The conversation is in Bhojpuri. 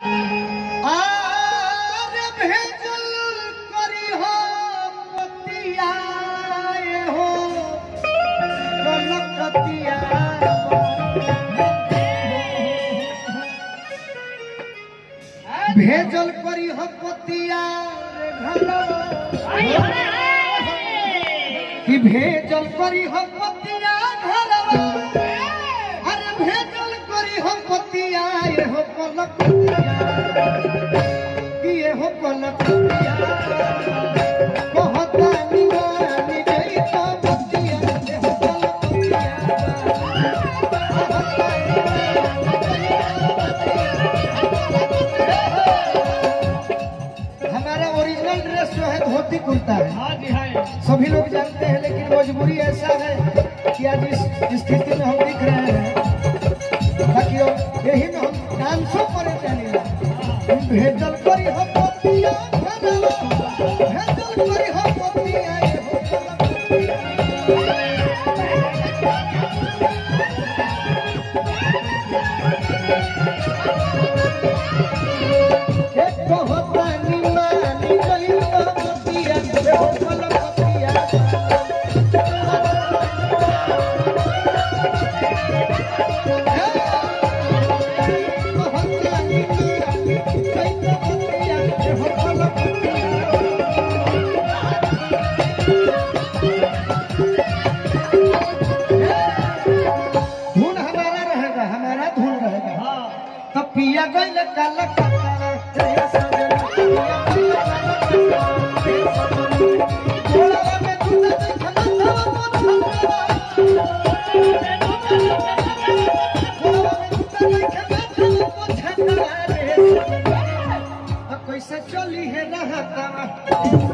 आरे भेजल करी हो पतिया हो कलकतिया भेजल करी हो पतिया कि भेजल करी हो पतिया घरवा अरे भेजल करी हो पतिया ये हो कलकतिया कि ये हो कलकतिया कहता निवानी गई तो पतिया ये हो कलकतिया हमारा ओरिजिनल ड्रेस जो है धोती कुर्ता है। हाँ जी हाँ सभी लोग जानते हैं, लेकिन मजबूरी ऐसा है कि आज इस स्थिति में हम दिख रहे हैं, बाकी यही में हम डांसों पर चले भेजल करी हो पतिया भेजल करी हो पतिया पिया गइल काला काला रे सजना गोला में दूध खना कैसे चली है रहता